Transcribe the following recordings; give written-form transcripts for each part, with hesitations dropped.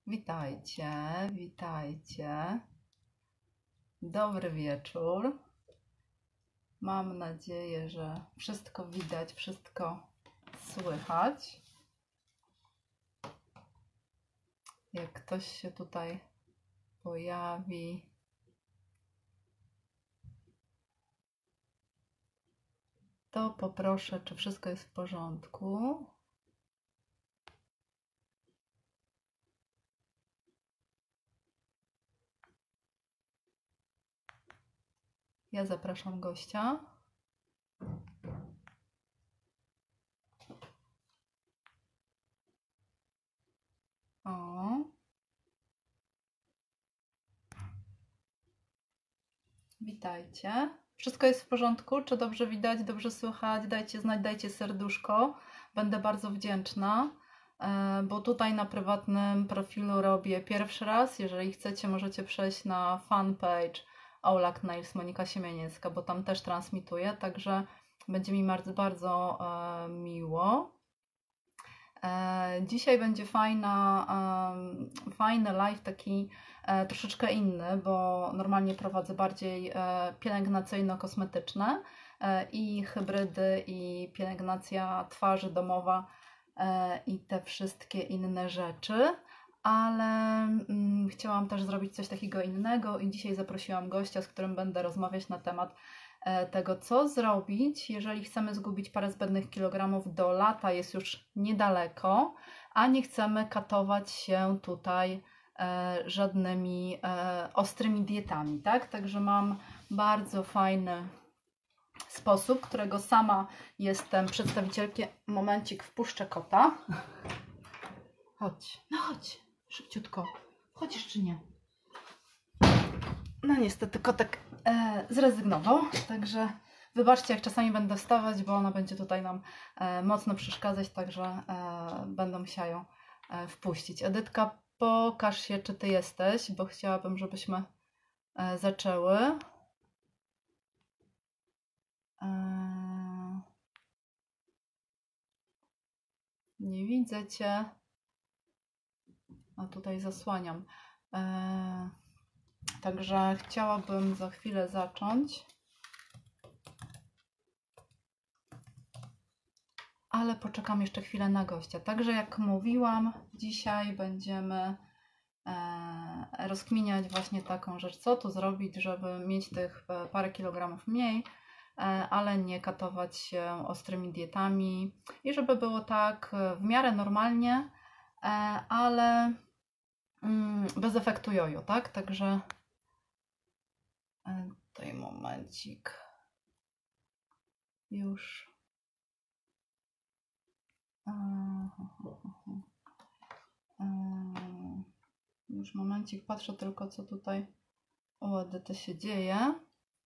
Witajcie, witajcie. Dobry wieczór. Mam nadzieję, że wszystko widać, wszystko słychać. Jak ktoś się tutaj pojawi, to poproszę, czy wszystko jest w porządku. Ja zapraszam gościa. O. Witajcie. Wszystko jest w porządku? Czy dobrze widać, dobrze słychać? Dajcie znać, dajcie serduszko. Będę bardzo wdzięczna, bo tutaj na prywatnym profilu robię pierwszy raz. Jeżeli chcecie, możecie przejść na fanpage Aulak Nails Monika Siemieniecka, bo tam też transmituję, także będzie mi bardzo, bardzo miło. Dzisiaj będzie fajny live, taki troszeczkę inny, bo normalnie prowadzę bardziej pielęgnacyjno-kosmetyczne i hybrydy, i pielęgnacja twarzy domowa i te wszystkie inne rzeczy, ale chciałam też zrobić coś takiego innego i dzisiaj zaprosiłam gościa, z którym będę rozmawiać na temat tego, co zrobić, jeżeli chcemy zgubić parę zbędnych kilogramów. Do lata jest już niedaleko, a nie chcemy katować się tutaj żadnymi ostrymi dietami, tak? Także mam bardzo fajny sposób, którego sama jestem przedstawicielką. Momencik, wpuszczę kota. Chodź, no chodź, szybciutko. Chodzisz czy nie? No niestety kotek zrezygnował, także wybaczcie, jak czasami będę wstawać, bo ona będzie tutaj nam mocno przeszkadzać, także będę musiała ją wpuścić. Edytka, pokaż się, czy ty jesteś, bo chciałabym, żebyśmy zaczęły. Nie widzę cię. A tutaj zasłaniam. Także chciałabym za chwilę zacząć. Ale poczekam jeszcze chwilę na gościa. Także jak mówiłam, dzisiaj będziemy rozkminiać właśnie taką rzecz, co tu zrobić, żeby mieć tych parę kilogramów mniej, ale nie katować się ostrymi dietami i żeby było tak w miarę normalnie, ale bez efektu jojo, tak? Także tutaj momencik. Już. Już momencik, patrzę tylko, co tutaj u Edyty się dzieje.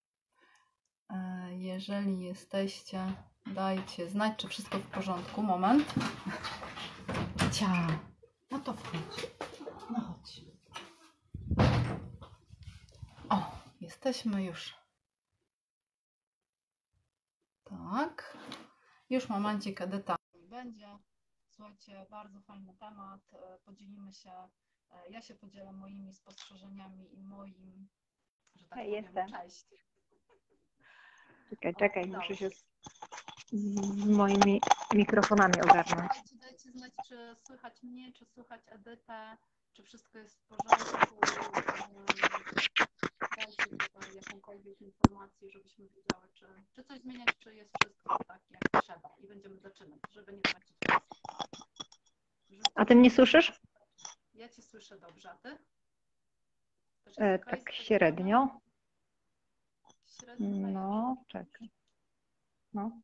Jeżeli jesteście, dajcie znać, czy wszystko w porządku. Moment. Cia. No to wchodź. No chodź. O, jesteśmy już. Tak. Już momencik, Edyta będzie. Słuchajcie, bardzo fajny temat. Podzielimy się, ja się podzielę moimi spostrzeżeniami i moim, że tak powiem, Jestem. cześć. Czekaj, muszę się z moimi mikrofonami ogarnąć. Dajcie znać, czy słychać mnie, czy słychać Edytę, czy wszystko jest w porządku. Dajcie tutaj jakąkolwiek informację, żebyśmy wiedziały, czy coś zmieniać, czy jest wszystko tak, jak trzeba. I będziemy zaczynać, żeby nie tracić czasu. A ty mnie słyszysz? Ja Cię słyszę dobrze, a Ty? Tak średnio. Średnio. No, czekaj. No.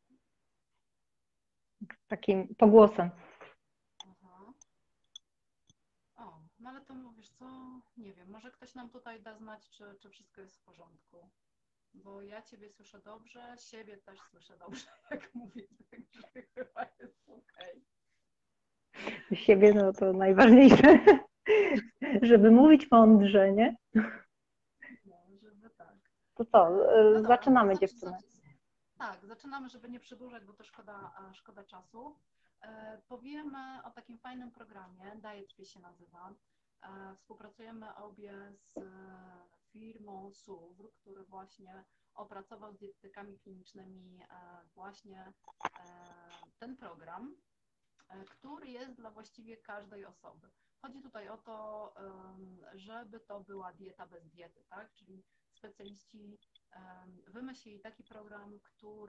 Takim pogłosem. Aha. O, no ale to mówisz co? Nie wiem, może ktoś nam tutaj da znać, czy wszystko jest w porządku. Bo ja Ciebie słyszę dobrze, siebie też słyszę dobrze, jak mówię, także chyba jest okej. Siebie, no to najważniejsze, żeby mówić mądrze, nie? No, żeby tak. To co, No dobra, zaczynamy dziewczyny. Tak, zaczynamy, żeby nie przedłużać, bo to szkoda czasu. Powiemy o takim fajnym programie, Diet się nazywa. Współpracujemy obie z firmą SUWR, który właśnie opracował z dietetykami klinicznymi właśnie ten program, który jest dla właściwie każdej osoby. Chodzi tutaj o to, żeby to była dieta bez diety, tak? Czyli specjaliści wymyślili taki program,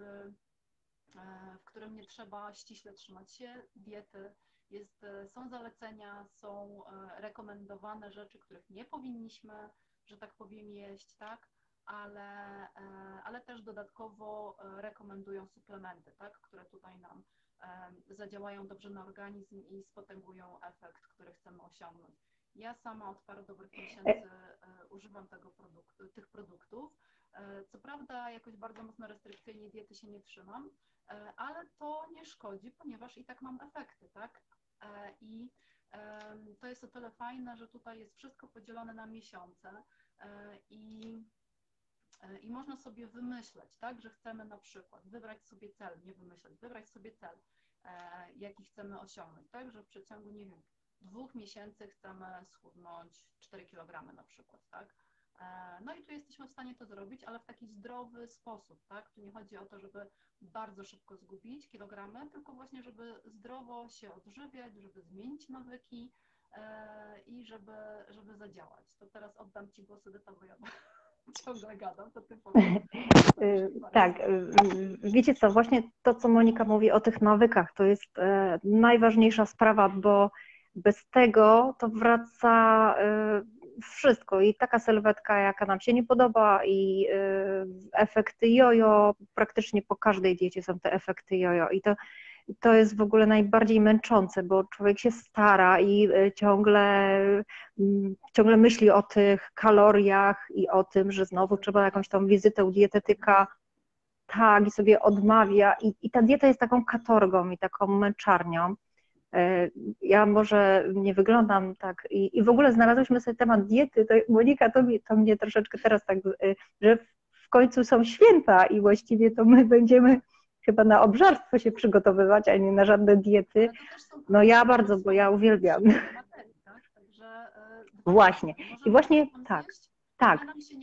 w którym nie trzeba ściśle trzymać się diety. Są zalecenia, są rekomendowane rzeczy, których nie powinniśmy, że tak powiem, jeść, tak? Ale też dodatkowo rekomendują suplementy, tak? Które tutaj nam zadziałają dobrze na organizm i spotęgują efekt, który chcemy osiągnąć. Ja sama od paru dobrych miesięcy używam tych produktów. Co prawda jakoś bardzo mocno restrykcyjnie diety się nie trzymam, ale to nie szkodzi, ponieważ i tak mam efekty, tak? I to jest o tyle fajne, że tutaj jest wszystko podzielone na miesiące i można sobie wymyśleć, tak, że chcemy na przykład wybrać sobie cel, nie wymyśleć, wybrać sobie cel, jaki chcemy osiągnąć, tak, że w przeciągu, nie wiem, 2 miesięcy chcemy schudnąć 4 kg na przykład, tak. No i tu jesteśmy w stanie to zrobić, ale w taki zdrowy sposób, tak? Tu nie chodzi o to, żeby bardzo szybko zgubić kilogramy, tylko właśnie, żeby zdrowo się odżywiać, żeby zmienić nawyki i żeby zadziałać. To teraz oddam Ci głos, Edyta, bo ja ciągle gadam, to Ty powiedz. Tak, wiecie co, właśnie to, co Monika mówi o tych nawykach, to jest najważniejsza sprawa, bo bez tego to wraca wszystko i taka sylwetka, jaka nam się nie podoba i efekty jojo, praktycznie po każdej diecie są te efekty jojo i to jest w ogóle najbardziej męczące, bo człowiek się stara i ciągle myśli o tych kaloriach i o tym, że znowu trzeba jakąś tam wizytę u dietetyka, tak, i sobie odmawia i ta dieta jest taką katorgą i taką męczarnią. Ja może nie wyglądam tak i w ogóle znalazłyśmy sobie temat diety, to Monika, to mnie troszeczkę teraz tak, że w końcu są święta i właściwie to my będziemy chyba na obżarstwo się przygotowywać, a nie na żadne diety. No ja bardzo, bo ja uwielbiam. Właśnie. I właśnie tak, tak.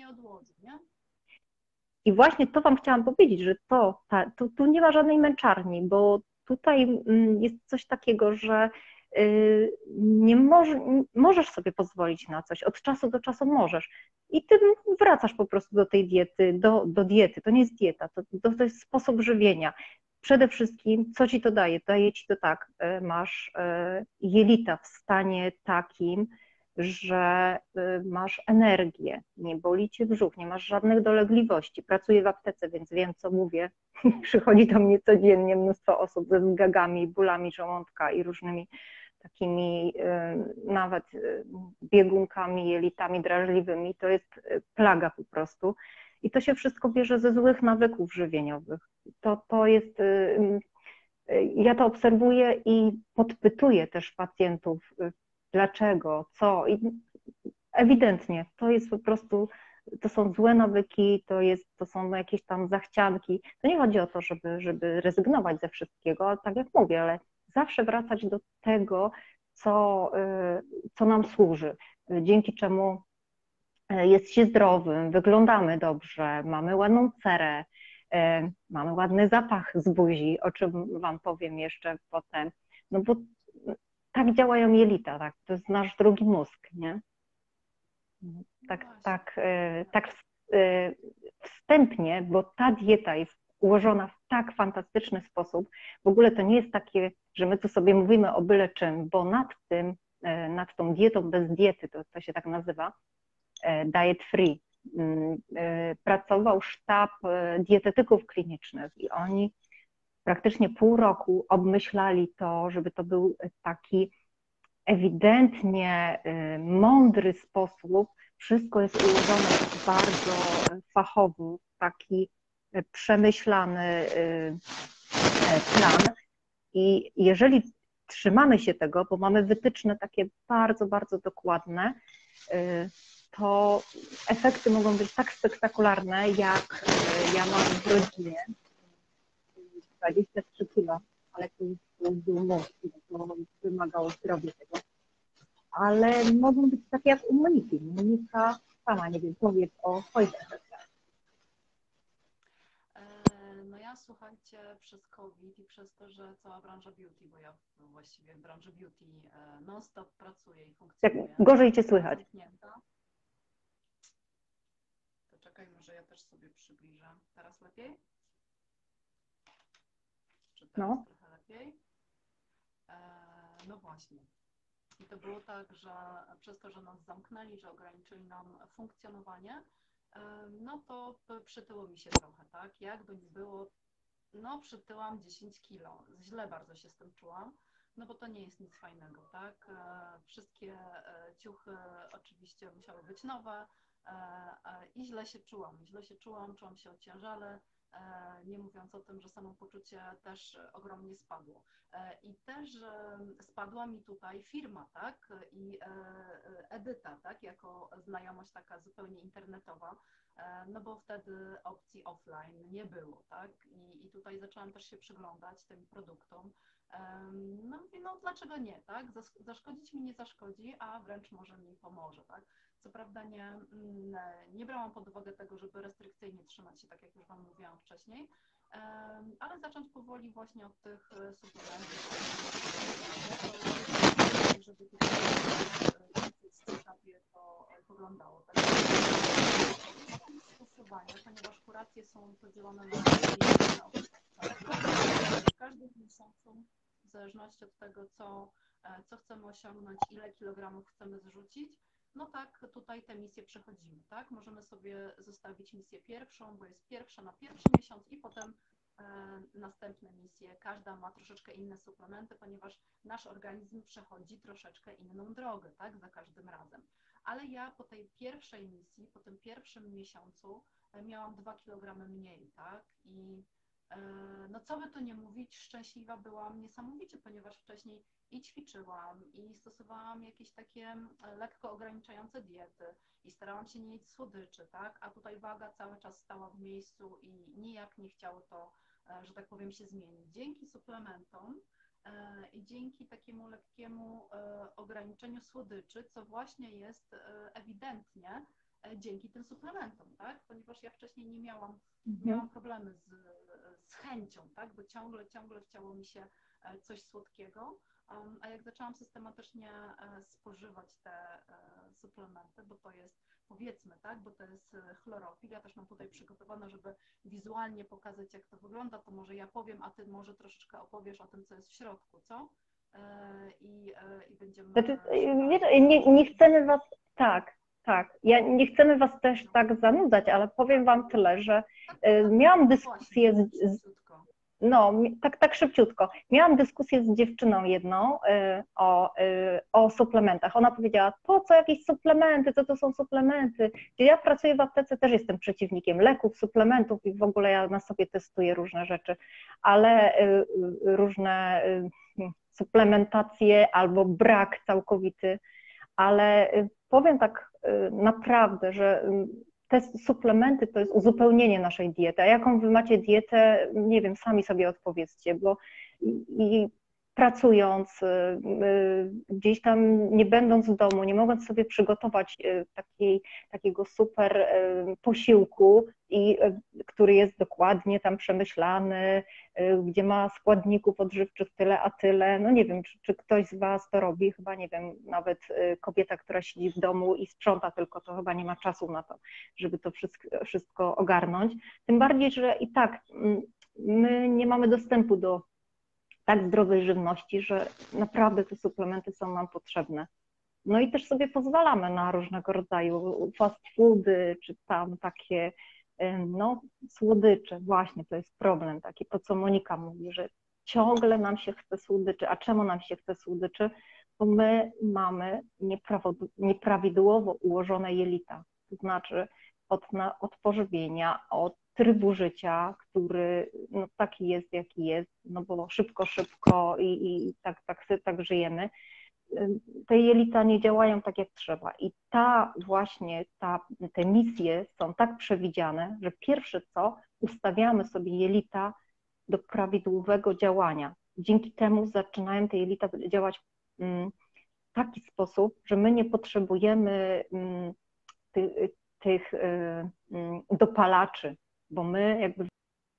I właśnie to Wam chciałam powiedzieć, że tu nie ma żadnej męczarni, bo tutaj jest coś takiego, że nie możesz sobie pozwolić na coś, od czasu do czasu możesz. I ty wracasz po prostu do tej diety, do diety. To nie jest dieta, to jest sposób żywienia. Przede wszystkim, co ci to daje? Daje ci to tak, masz jelita w stanie takim, że masz energię, nie boli cię brzuch, nie masz żadnych dolegliwości. Pracuję w aptece, więc wiem, co mówię. Przychodzi do mnie codziennie mnóstwo osób ze zgagami, bólami żołądka i różnymi takimi nawet biegunkami, jelitami drażliwymi. To jest plaga po prostu. I to się wszystko bierze ze złych nawyków żywieniowych. To jest, ja to obserwuję i podpytuję też pacjentów, dlaczego, co. I ewidentnie to jest po prostu, to są złe nawyki, to są jakieś tam zachcianki. To nie chodzi o to, żeby rezygnować ze wszystkiego, tak jak mówię, ale zawsze wracać do tego, co nam służy, dzięki czemu jest się zdrowym, wyglądamy dobrze, mamy ładną cerę, mamy ładny zapach z buzi, o czym Wam powiem jeszcze potem. No bo tak działają jelita, tak? To jest nasz drugi mózg, nie? Tak wstępnie, bo ta dieta jest ułożona w tak fantastyczny sposób. W ogóle to nie jest takie, że my tu sobie mówimy o byle czym, bo nad tą dietą bez diety, to się tak nazywa, diet free, pracował sztab dietetyków klinicznych i oni praktycznie pół roku obmyślali to, żeby to był taki ewidentnie mądry sposób. Wszystko jest ułożone bardzo fachowo, taki przemyślany plan. I jeżeli trzymamy się tego, bo mamy wytyczne takie bardzo, bardzo dokładne, to efekty mogą być tak spektakularne, jak ja mam w rodzinie 23 kilo, ale to był mąż, to wymagało zdrowia tego. Ale mogą być takie jak u Moniki. Monika sama, nie wiem, powiedz o swoich efektach. No ja słuchajcie, przez COVID i przez to, że cała branża beauty, bo ja właściwie w branży beauty non-stop pracuję i Jak funkcjonuję, gorzej cię była słychać. zamknięta. To czekaj, może ja też sobie przybliżę. Teraz lepiej? Czy teraz No. trochę lepiej? No właśnie. I to było tak, że przez to, że nas zamknęli, że ograniczyli nam funkcjonowanie, no to przytyło mi się trochę, tak? Jakby nie było, no przytyłam 10 kilo. Źle bardzo się z tym czułam, no bo to nie jest nic fajnego, tak? Wszystkie ciuchy oczywiście musiały być nowe i czułam się ociężale, nie mówiąc o tym, że samopoczucie też ogromnie spadło. I też spadła mi tutaj firma, tak? I Edyta, tak? Jako znajomość taka zupełnie internetowa, no bo wtedy opcji offline nie było, tak? I tutaj zaczęłam też się przyglądać tym produktom. No mówię, no dlaczego nie, tak? Zaszkodzić mi nie zaszkodzi, a wręcz może mi pomoże, tak? Co prawda nie brałam pod uwagę tego, żeby restrykcyjnie trzymać się, tak jak już Wam mówiłam wcześniej, ale zacząć powoli właśnie od tych suplementów, żeby tutaj w etapie to wyglądało. Tak stosowanie, ponieważ kuracje są podzielone na okresy. W każdym miesiącu, w zależności od tego, co chcemy osiągnąć, ile kilogramów chcemy zrzucić, no tak, tutaj te misje przechodzimy, tak? Możemy sobie zostawić misję pierwszą, bo jest pierwsza na pierwszy miesiąc i potem następne misje. Każda ma troszeczkę inne suplementy, ponieważ nasz organizm przechodzi troszeczkę inną drogę, tak? Za każdym razem. Ale ja po tej pierwszej misji, po tym pierwszym miesiącu miałam 2 kg mniej, tak? I no co by tu nie mówić, szczęśliwa byłam niesamowicie, ponieważ wcześniej i ćwiczyłam, i stosowałam jakieś takie lekko ograniczające diety i starałam się nie jeść słodyczy, tak? A tutaj waga cały czas stała w miejscu i nijak nie chciało to, że tak powiem, się zmienić. Dzięki suplementom i dzięki takiemu lekkiemu ograniczeniu słodyczy, co właśnie jest ewidentnie dzięki tym suplementom, tak? Ponieważ ja wcześniej nie miałam problemy z chęcią, tak? Bo ciągle chciało mi się coś słodkiego, a jak zaczęłam systematycznie spożywać te suplementy, bo to jest, powiedzmy, tak, bo to jest chlorofil, ja też mam tutaj przygotowane, żeby wizualnie pokazać, jak to wygląda, to może ja powiem, a ty może troszeczkę opowiesz o tym, co jest w środku, co? I będziemy... Znaczy, nie chcemy was, tak, nie chcemy was też tak zanudzać, ale powiem wam tyle, że miałam dyskusję no, tak szybciutko. Miałam dyskusję z dziewczyną jedną o suplementach. Ona powiedziała, po co jakieś suplementy, co to są suplementy? Ja pracuję w aptece, też jestem przeciwnikiem leków, suplementów i w ogóle ja na sobie testuję różne rzeczy, ale różne suplementacje albo brak całkowity, ale powiem tak naprawdę, że te suplementy to jest uzupełnienie naszej diety. A jaką wy macie dietę, nie wiem, sami sobie odpowiedzcie, bo i pracując, gdzieś tam nie będąc w domu, nie mogąc sobie przygotować takiego super posiłku, który jest dokładnie tam przemyślany, gdzie ma składników odżywczych tyle, a tyle. No nie wiem, czy ktoś z was to robi, chyba nie wiem, nawet kobieta, która siedzi w domu i sprząta tylko, to chyba nie ma czasu na to, żeby to wszystko ogarnąć. Tym bardziej, że i tak my nie mamy dostępu do tak zdrowej żywności, że naprawdę te suplementy są nam potrzebne. No i też sobie pozwalamy na różnego rodzaju fast foody, czy tam takie no, słodycze. Właśnie to jest problem taki, to co Monika mówi, że ciągle nam się chce słodyczy. A czemu nam się chce słodyczy? Bo my mamy nieprawidłowo ułożone jelita. To znaczy od pożywienia, od trybu życia, który no, taki jest, jaki jest, no bo szybko i tak żyjemy, te jelita nie działają tak, jak trzeba. I te misje są tak przewidziane, że pierwsze co, ustawiamy sobie jelita do prawidłowego działania. dzięki temu zaczynają te jelita działać w taki sposób, że my nie potrzebujemy tych dopalaczy, bo my jakby...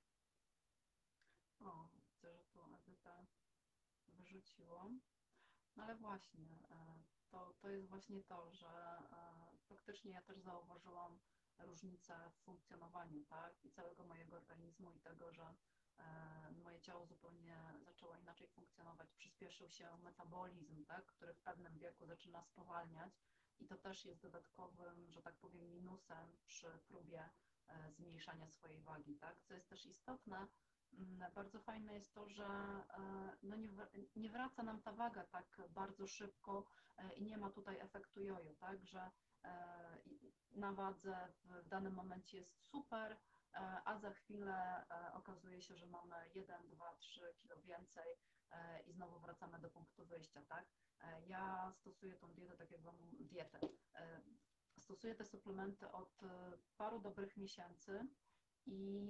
O, widzę, że tu Edyta wyrzuciło. No ale właśnie, to jest właśnie to, że faktycznie ja też zauważyłam różnicę w funkcjonowaniu, tak? I całego mojego organizmu i tego, że moje ciało zupełnie zaczęło inaczej funkcjonować. Przyspieszył się metabolizm, tak? Który w pewnym wieku zaczyna spowalniać i to też jest dodatkowym, że tak powiem, minusem przy próbie zmniejszania swojej wagi, tak? Co jest też istotne, bardzo fajne jest to, że no nie wraca nam ta waga tak bardzo szybko i nie ma tutaj efektu jojo, tak, że na wadze w danym momencie jest super, a za chwilę okazuje się, że mamy 1, 2, 3 kilo więcej i znowu wracamy do punktu wyjścia, tak. Ja stosuję tą dietę, tak jak wam dietę. Stosuję te suplementy od paru dobrych miesięcy i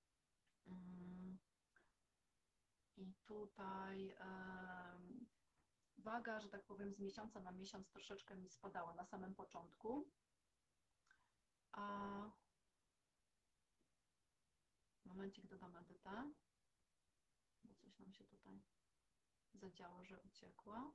i tutaj waga, że tak powiem, z miesiąca na miesiąc troszeczkę mi spadała na samym początku, a momencik dodam Edytę, bo coś nam się tutaj zadziało, że uciekła.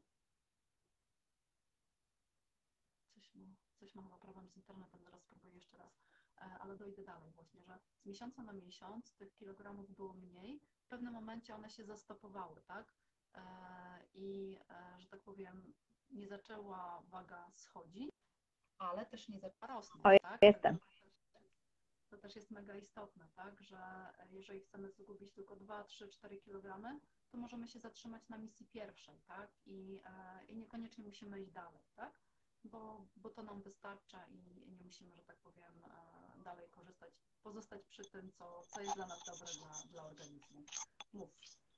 Coś ma chyba problem z internetem, zaraz spróbuję jeszcze raz, ale dojdę dalej właśnie, że z miesiąca na miesiąc tych kilogramów było mniej, w pewnym momencie one się zastopowały, tak? I, że tak powiem, nie zaczęła waga schodzić, ale też nie zaczęła rosnąć, O, tak? jestem. To też jest mega istotne, tak? Że jeżeli chcemy zgubić tylko 2, 3, 4 kg, to możemy się zatrzymać na misji pierwszej, tak? I niekoniecznie musimy iść dalej, tak? Bo to nam wystarcza i nie musimy, że tak powiem, dalej korzystać, pozostać przy tym, co jest dla nas dobre dla organizmu. Mów.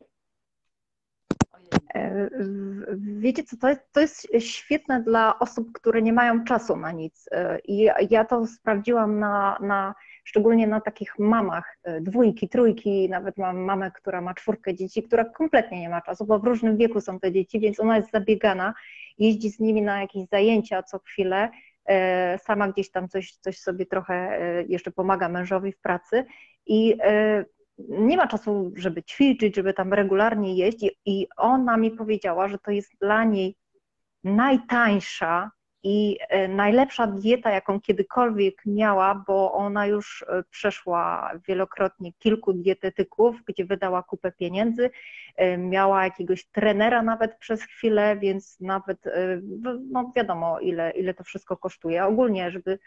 Ojej. Wiecie co, to jest świetne dla osób, które nie mają czasu na nic. I ja to sprawdziłam szczególnie na takich mamach, dwójki, trójki, nawet mam mamę, która ma 4 dzieci, która kompletnie nie ma czasu, bo w różnym wieku są te dzieci, więc ona jest zabiegana, jeździ z nimi na jakieś zajęcia co chwilę, sama gdzieś tam coś sobie trochę jeszcze pomaga mężowi w pracy i nie ma czasu, żeby ćwiczyć, żeby tam regularnie jeść i ona mi powiedziała, że to jest dla niej najtańsza i najlepsza dieta, jaką kiedykolwiek miała, bo ona już przeszła wielokrotnie kilku dietetyków, gdzie wydała kupę pieniędzy, miała jakiegoś trenera nawet przez chwilę, więc nawet no wiadomo, ile to wszystko kosztuje. Ogólnie, żeby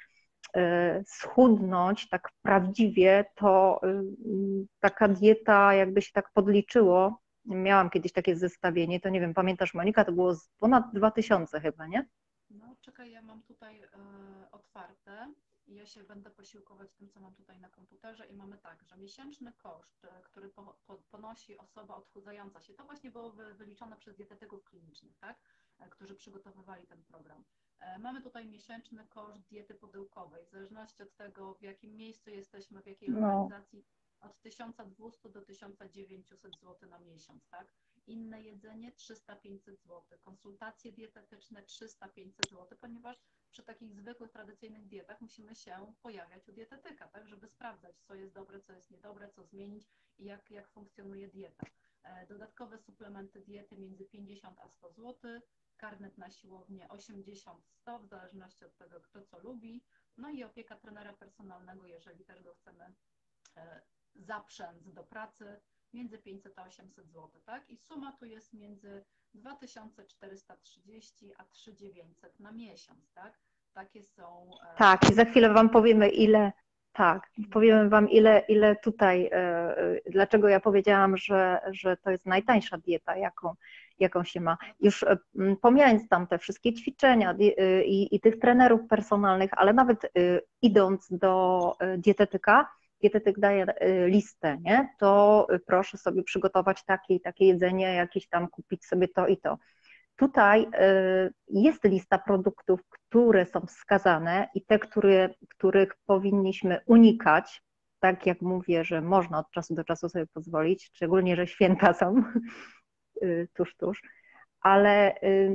schudnąć tak prawdziwie, to taka dieta, jakby się tak podliczyło, miałam kiedyś takie zestawienie, to nie wiem, pamiętasz Monika, to było ponad 2000 chyba, nie? No czekaj, ja mam tutaj otwarte i ja się będę posiłkować tym, co mam tutaj na komputerze i mamy tak, że miesięczny koszt, który ponosi osoba odchudzająca się, to właśnie było wyliczone przez dietetyków klinicznych, tak, którzy przygotowywali ten program. Mamy tutaj miesięczny koszt diety podyłkowej, w zależności od tego, w jakim miejscu jesteśmy, w jakiej lokalizacji, od 1200 do 1900 zł na miesiąc, tak? Inne jedzenie 300-500 zł, konsultacje dietetyczne 300-500 zł, ponieważ przy takich zwykłych, tradycyjnych dietach musimy się pojawiać u dietetyka, tak, żeby sprawdzać, co jest dobre, co jest niedobre, co zmienić i jak funkcjonuje dieta. Dodatkowe suplementy diety między 50 a 100 zł, karnet na siłownię 80-100, w zależności od tego, kto co lubi, no i opieka trenera personalnego, jeżeli też go chcemy zaprzęc do pracy, między 500 a 800 zł, tak? I suma tu jest między 2430 a 3900 na miesiąc, tak? Takie są... Tak, i za chwilę Wam powiemy, powiemy Wam ile tutaj, dlaczego ja powiedziałam, że to jest najtańsza dieta, jaką się ma. Już pomijając tam te wszystkie ćwiczenia i tych trenerów personalnych, ale nawet idąc do dietetyka, dietetyk daje listę, nie? To proszę sobie przygotować takie jedzenie, jakieś tam kupić sobie to i to. Tutaj jest lista produktów, które są wskazane i te, których powinniśmy unikać, tak jak mówię, że można od czasu do czasu sobie pozwolić, szczególnie, że święta są, tuż, ale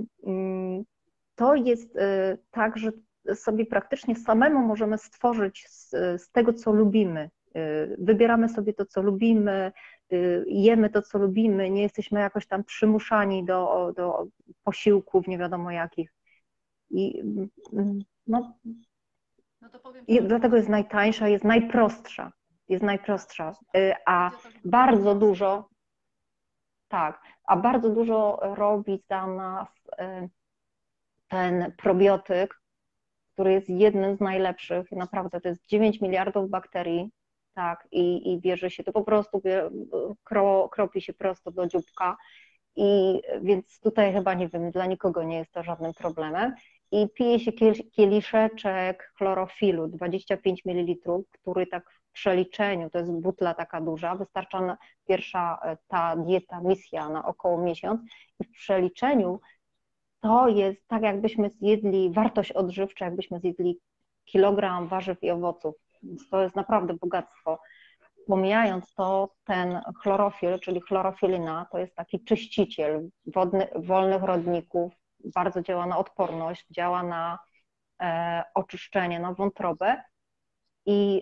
to jest tak, że sobie praktycznie samemu możemy stworzyć z tego, co lubimy. Wybieramy sobie to, co lubimy, jemy to, co lubimy, nie jesteśmy jakoś tam przymuszani do posiłków nie wiadomo jakich. I no, No to powiem i tak, dlatego jest najtańsza, jest najprostsza, a bardzo dużo, tak, a bardzo dużo robi za nas ten probiotyk, który jest jednym z najlepszych. Naprawdę to jest 9 miliardów bakterii, tak, i bierze się to po prostu, kropi się prosto do dzióbka. I więc tutaj chyba, nie wiem, dla nikogo nie jest to żadnym problemem. I pije się kieliszeczek chlorofilu, 25 ml, który tak w przeliczeniu, to jest butla taka duża, wystarcza pierwsza ta dieta, misja na około miesiąc. I w przeliczeniu to jest tak, jakbyśmy zjedli wartość odżywcza, jakbyśmy zjedli kilogram warzyw i owoców. Więc to jest naprawdę bogactwo. Pomijając to, ten chlorofil, czyli chlorofilina, to jest taki czyściciel wolnych rodników, bardzo działa na odporność, działa na oczyszczenie, na wątrobę i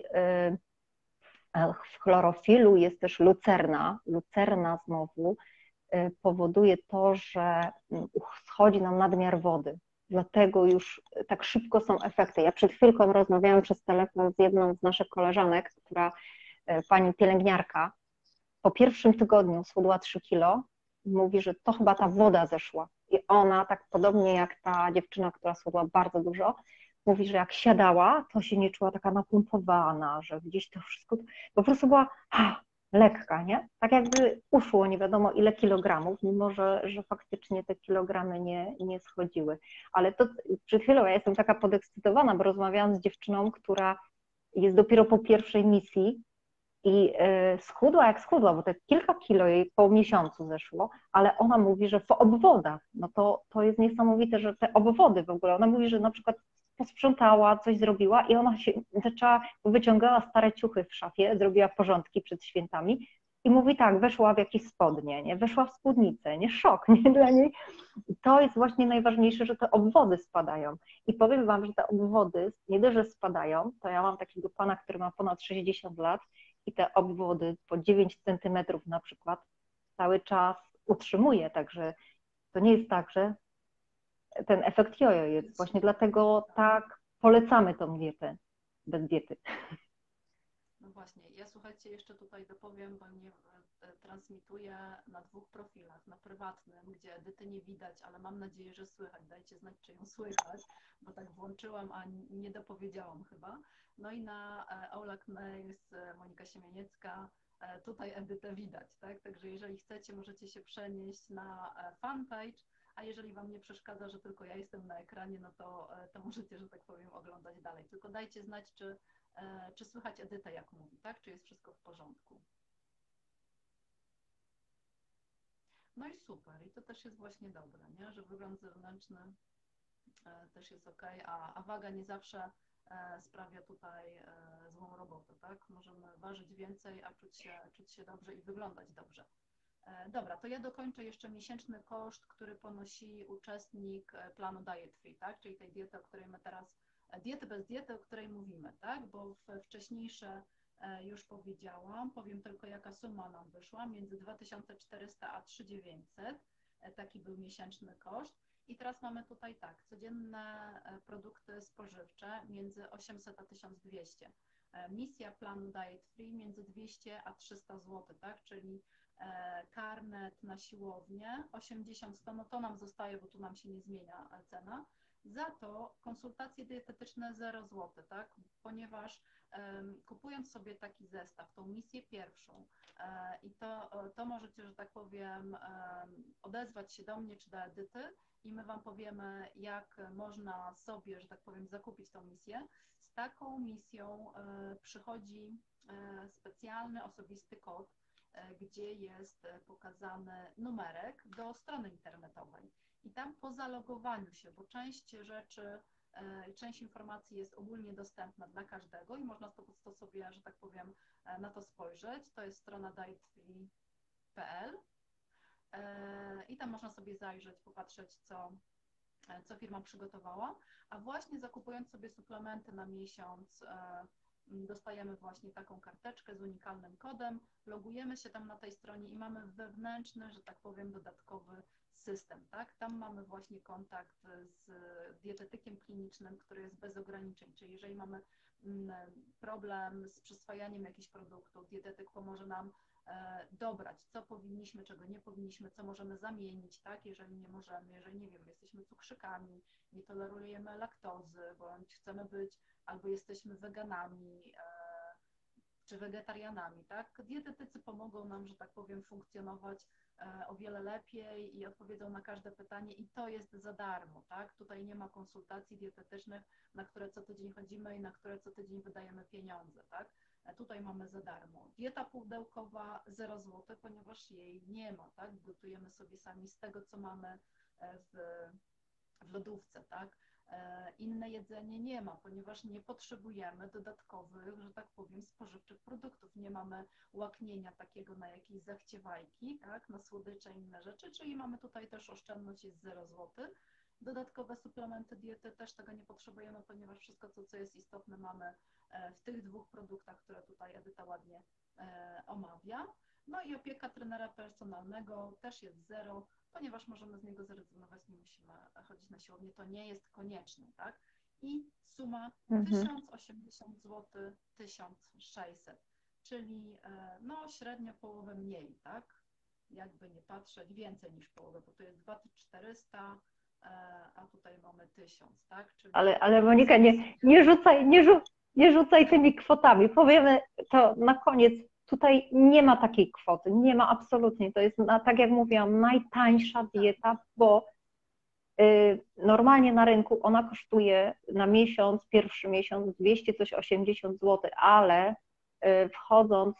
w chlorofilu jest też lucerna. Lucerna znowu powoduje to, że schodzi nam nadmiar wody. Dlatego już tak szybko są efekty. Ja przed chwilką rozmawiałam przez telefon z jedną z naszych koleżanek, pani pielęgniarka, po pierwszym tygodniu schudła 3 kilo, mówi, że to chyba ta woda zeszła. I ona, tak podobnie jak ta dziewczyna, która schudła bardzo dużo, mówi, że jak siadała, to się nie czuła taka napompowana, że gdzieś to wszystko, po prostu była lekka, nie? Tak jakby uszło nie wiadomo ile kilogramów, mimo że faktycznie te kilogramy nie schodziły. Ale to przed chwilą ja jestem taka podekscytowana, bo rozmawiałam z dziewczyną, która jest dopiero po pierwszej misji i schudła jak schudła, bo te kilka kilo jej po miesiącu zeszło, ale ona mówi, że po obwodach, no to jest niesamowite, że te obwody w ogóle, ona mówi, że na przykład posprzątała, coś zrobiła i ona się zaczęła, wyciągała stare ciuchy w szafie, zrobiła porządki przed świętami i mówi tak, weszła w jakieś spodnie, nie, weszła w spódnicę, nie, szok, nie, dla niej. I to jest właśnie najważniejsze, że te obwody spadają. I powiem Wam, że te obwody nie dość, że spadają, to ja mam takiego pana, który ma ponad 60 lat i te obwody po 9 centymetrów na przykład cały czas utrzymuje, także to nie jest tak, że ten efekt jojo jest. Właśnie dlatego tak polecamy tą dietę, bez diety. No właśnie, ja słuchajcie, jeszcze tutaj dopowiem, bo mnie transmituję na 2 profilach. Na prywatnym, gdzie Edyty nie widać, ale mam nadzieję, że słychać. Dajcie znać, czy ją słychać, bo tak włączyłam, a nie dopowiedziałam chyba. No i na Aulak Nails, Monika Siemieniecka, tutaj Edytę widać, tak? Także jeżeli chcecie, możecie się przenieść na fanpage, a jeżeli Wam nie przeszkadza, że tylko ja jestem na ekranie, no to możecie, że tak powiem, oglądać dalej. Tylko dajcie znać, czy słychać Edytę, jak mówi, tak? Czy jest wszystko w porządku? No i super. I to też jest właśnie dobre, nie? Że wygląd zewnętrzny też jest ok, a waga nie zawsze sprawia tutaj złą robotę, tak? Możemy ważyć więcej, a czuć się dobrze i wyglądać dobrze. Dobra, to ja dokończę jeszcze miesięczny koszt, który ponosi uczestnik planu Diet Free, tak? Czyli tej diety, o której my teraz, diety bez diety, o której mówimy, tak? Bo wcześniejsze już powiedziałam, powiem tylko jaka suma nam wyszła, między 2400 a 3900, taki był miesięczny koszt. I teraz mamy tutaj tak, codzienne produkty spożywcze między 800 a 1200. Misja planu Diet Free między 200 a 300 zł, tak? Czyli karnet na siłownię 80-100, no to nam zostaje, bo tu nam się nie zmienia cena. Za to konsultacje dietetyczne 0 zł, tak? Ponieważ kupując sobie taki zestaw, tą misję pierwszą i to możecie, że tak powiem, odezwać się do mnie czy do Edyty i my Wam powiemy, jak można sobie, że tak powiem, zakupić tą misję. Z taką misją przychodzi specjalny, osobisty kod, gdzie jest pokazany numerek do strony internetowej. I tam po zalogowaniu się, bo część rzeczy, część informacji jest ogólnie dostępna dla każdego i można to sobie, że tak powiem, na to spojrzeć. To jest strona dietfree.pl. i tam można sobie zajrzeć, popatrzeć, co firma przygotowała, a właśnie zakupując sobie suplementy na miesiąc, dostajemy właśnie taką karteczkę z unikalnym kodem, logujemy się tam na tej stronie i mamy wewnętrzny, że tak powiem, dodatkowy system, tak? Tam mamy właśnie kontakt z dietetykiem klinicznym, który jest bez ograniczeń, czyli jeżeli mamy problem z przyswajaniem jakichś produktów, dietetyk pomoże nam dobrać, co powinniśmy, czego nie powinniśmy, co możemy zamienić, tak, jeżeli nie możemy, jeżeli nie wiem, jesteśmy cukrzykami, nie tolerujemy laktozy, bądź chcemy być, albo jesteśmy weganami, czy wegetarianami, tak, dietetycy pomogą nam, że tak powiem, funkcjonować o wiele lepiej i odpowiedzą na każde pytanie i to jest za darmo, tak, tutaj nie ma konsultacji dietetycznych, na które co tydzień chodzimy i na które co tydzień wydajemy pieniądze, tak. Tutaj mamy za darmo. Dieta pudełkowa 0 zł, ponieważ jej nie ma, tak? Gotujemy sobie sami z tego, co mamy w lodówce, tak? Inne jedzenie nie ma, ponieważ nie potrzebujemy dodatkowych, że tak powiem, spożywczych produktów. Nie mamy łaknienia takiego na jakieś zachciewajki, tak? Na słodycze i inne rzeczy, czyli mamy tutaj też oszczędność jest 0 zł. Dodatkowe suplementy diety też tego nie potrzebujemy, ponieważ wszystko, co jest istotne, mamy w tych 2 produktach, które tutaj Edyta ładnie omawia. No i opieka trenera personalnego też jest 0, ponieważ możemy z niego zrezygnować, nie musimy chodzić na siłownię, to nie jest konieczne, tak? I suma 1080 zł, 1600, czyli no średnio połowę mniej, tak? Jakby nie patrzeć, więcej niż połowę, bo to jest 2400, a tutaj mamy 1000, tak? Czyli ale Monika, nie rzucaj tymi kwotami. Powiemy to na koniec. Tutaj nie ma takiej kwoty, nie ma absolutnie. To jest, tak jak mówiłam, najtańsza dieta, bo normalnie na rynku ona kosztuje na miesiąc, pierwszy miesiąc 280 zł, ale wchodząc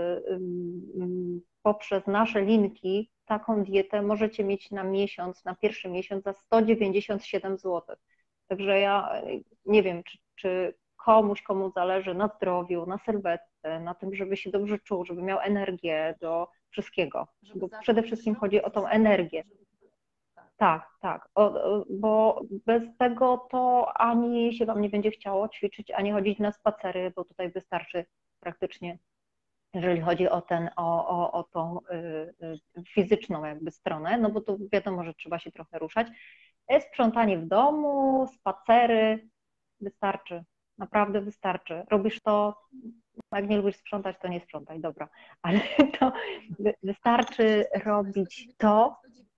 poprzez nasze linki, taką dietę możecie mieć na miesiąc, na pierwszy miesiąc za 197 zł. Także ja nie wiem, czy komu zależy na zdrowiu, na sylwetce, na tym, żeby się dobrze czuł, żeby miał energię do wszystkiego, bo przede wszystkim chodzi o tą energię. Tak, bo bez tego to ani się Wam nie będzie chciało ćwiczyć, ani chodzić na spacery, bo tutaj wystarczy praktycznie, jeżeli chodzi o tą fizyczną jakby stronę, no bo to wiadomo, że trzeba się trochę ruszać. Sprzątanie w domu, spacery, wystarczy, naprawdę wystarczy. Robisz to, jak nie lubisz sprzątać, to nie sprzątaj, dobra, ale to wystarczy robić to.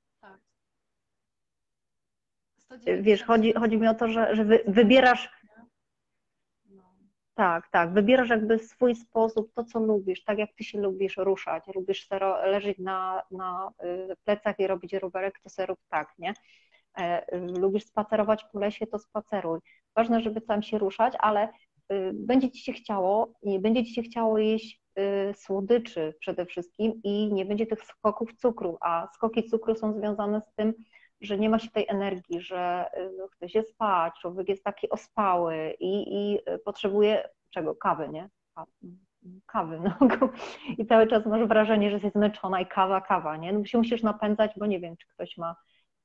Wiesz, chodzi mi o to, że wybierasz, tak, wybierasz jakby swój sposób, to co lubisz, tak jak ty się lubisz ruszać, lubisz leżeć na plecach i robić rowerek, to sobie rób tak, nie? Lubisz spacerować po lesie, to spaceruj. Ważne, żeby tam się ruszać, ale będzie ci się chciało i będzie ci się chciało jeść słodyczy przede wszystkim i nie będzie tych skoków cukru, a skoki cukru są związane z tym, że nie ma się tej energii, że chce się spać, człowiek jest taki ospały i potrzebuje czego? Kawy, nie? Kawy, no. I cały czas masz wrażenie, że jesteś zmęczona i kawa, nie? No się musisz napędzać, bo nie wiem, czy ktoś ma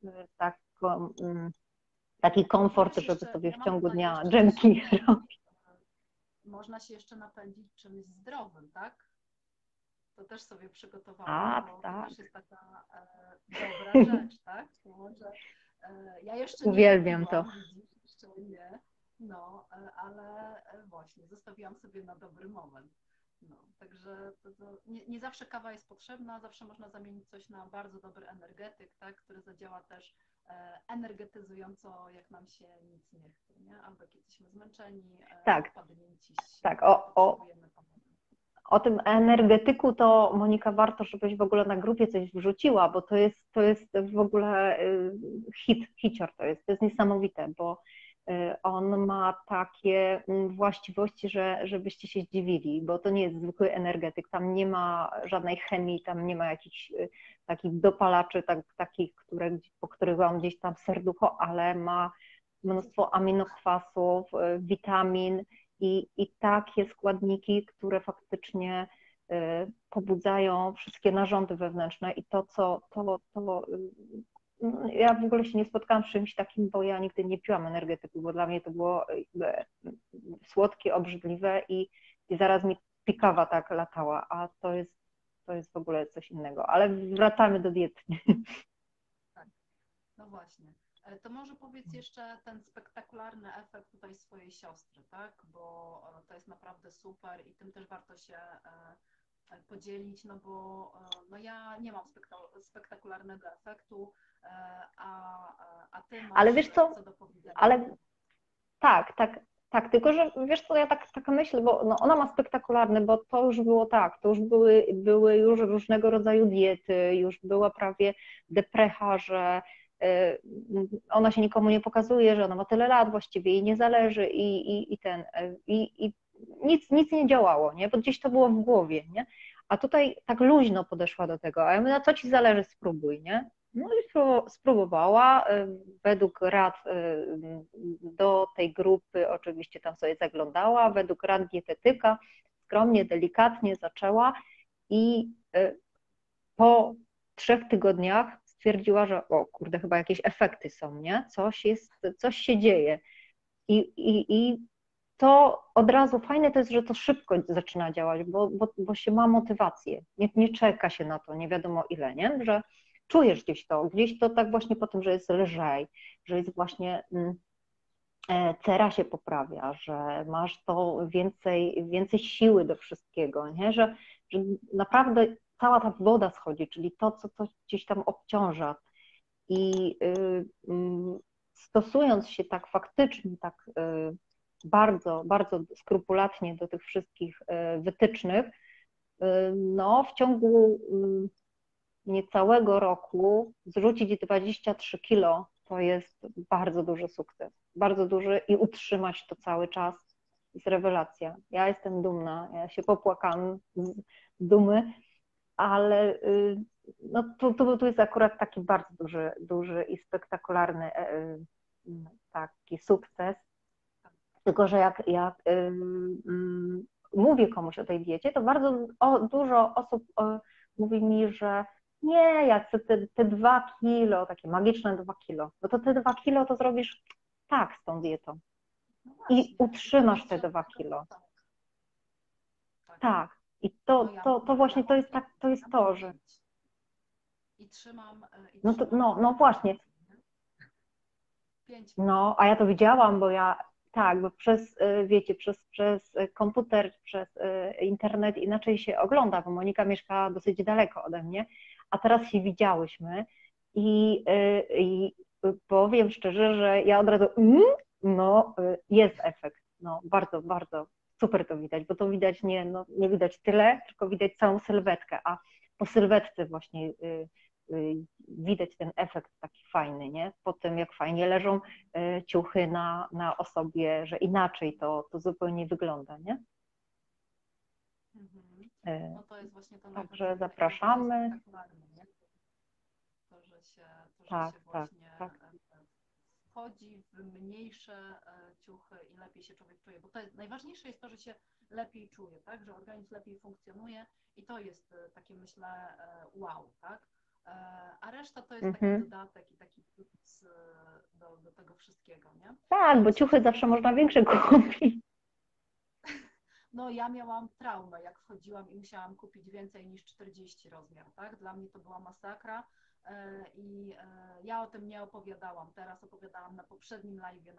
taki komfort, żeby sobie w ciągu dnia dżemki robić. Można się jeszcze napędzić czymś zdrowym, tak? To też sobie przygotowałam, bo to też jest taka dobra rzecz, tak? Może, ja jeszcze nie uwielbiam to. Jeszcze nie, no, ale właśnie zostawiłam sobie na dobry moment. No, także to nie zawsze kawa jest potrzebna, zawsze można zamienić coś na bardzo dobry energetyk, tak, który zadziała też energetyzująco, jak nam się nic nie chce, nie? Albo jak jesteśmy zmęczeni, wpadnięci. Tak, o tym energetyku to Monika, warto, żebyś w ogóle na grupie coś wrzuciła, bo to jest w ogóle hicior, to jest niesamowite, bo on ma takie właściwości, żebyście się zdziwili, bo to nie jest zwykły energetyk, tam nie ma żadnej chemii, tam nie ma jakichś takich dopalaczy, takich, po których mam gdzieś tam serducho, ale ma mnóstwo aminokwasów, witamin i takie składniki, które faktycznie pobudzają wszystkie narządy wewnętrzne i to, co ja w ogóle się nie spotkałam z czymś takim, bo ja nigdy nie piłam energetyku, bo dla mnie to było słodkie, obrzydliwe i zaraz mi pikawa tak latała, a to jest w ogóle coś innego. Ale wracamy do diety. Tak, no właśnie. To może powiedz jeszcze ten spektakularny efekt tutaj swojej siostry, tak? Bo to jest naprawdę super i tym też warto się podzielić, no bo no ja nie mam spektakularnego efektu, a ty Ale masz wiesz co, co do powiedzenia. ale tak, tylko że wiesz co, ja tak myślę, bo no ona ma spektakularne, bo to już było tak, to już były już różnego rodzaju diety, już była prawie deprecha, że ona się nikomu nie pokazuje, że ona ma tyle lat, właściwie jej nie zależy i nic nie działało, nie? Bo gdzieś to było w głowie, nie? A tutaj tak luźno podeszła do tego, a ja mówię, na co ci zależy, spróbuj, nie? No i spróbowała, według rad do tej grupy oczywiście tam sobie zaglądała, według rad dietetyka skromnie, delikatnie zaczęła i po 3 tygodniach stwierdziła, że o kurde, chyba jakieś efekty są, nie? Coś się dzieje. I to od razu fajne to jest, że to szybko zaczyna działać, bo się ma motywację. Nie czeka się na to, nie wiadomo ile, nie? Że czujesz gdzieś to tak właśnie po tym, że jest lżej, że jest właśnie cera się poprawia, że masz to więcej siły do wszystkiego, nie? Że naprawdę cała ta woda schodzi, czyli to, co gdzieś tam obciąża. I stosując się tak faktycznie, tak bardzo, bardzo skrupulatnie do tych wszystkich wytycznych, no w ciągu niecałego roku zrzucić 23 kilo to jest bardzo duży sukces, bardzo duży i utrzymać to cały czas jest rewelacja. Ja jestem dumna, ja się popłakałam z dumy, ale no, tu jest akurat taki bardzo duży i spektakularny taki sukces. Tylko, że jak mówię komuś o tej diecie, to bardzo dużo osób mówi mi, że nie, ja chcę te 2 kilo, takie magiczne 2 kilo. No to te 2 kilo to zrobisz tak z tą dietą. No I właśnie, utrzymasz bez te dwa żadnego kilo. tak, tak. Tak. I No to właśnie to mam jest tak, to ja jest mam to, że 5 i no, trzymam no właśnie. 5 No, a ja to widziałam, bo tak, bo wiecie, przez komputer, przez internet inaczej się ogląda, bo Monika mieszka dosyć daleko ode mnie, a teraz się widziałyśmy i powiem szczerze, że ja od razu, no, jest efekt, no, bardzo, bardzo super to widać, bo to widać nie widać tyle, tylko widać całą sylwetkę, a po sylwetce właśnie widać ten efekt taki fajny, nie? Po tym, jak fajnie leżą ciuchy na osobie, że inaczej to zupełnie wygląda, nie? No to jest właśnie to Także najbardziej zapraszamy. spektakularne, nie? To, że Tak, się tak, właśnie tak. wchodzi w mniejsze ciuchy i lepiej się człowiek czuje, bo najważniejsze jest to, że się lepiej czuje, tak? Że organizm lepiej funkcjonuje i to jest takie, myślę, wow, tak? A reszta to jest taki Mhm. dodatek i taki plus do tego wszystkiego, nie? Tak, Ja bo myślę, ciuchy że zawsze teraz można większe kupić. no ja miałam traumę, jak wchodziłam i musiałam kupić więcej niż 40 rozmiar, tak? Dla mnie to była masakra i ja o tym nie opowiadałam. Teraz opowiadałam na poprzednim live'ie,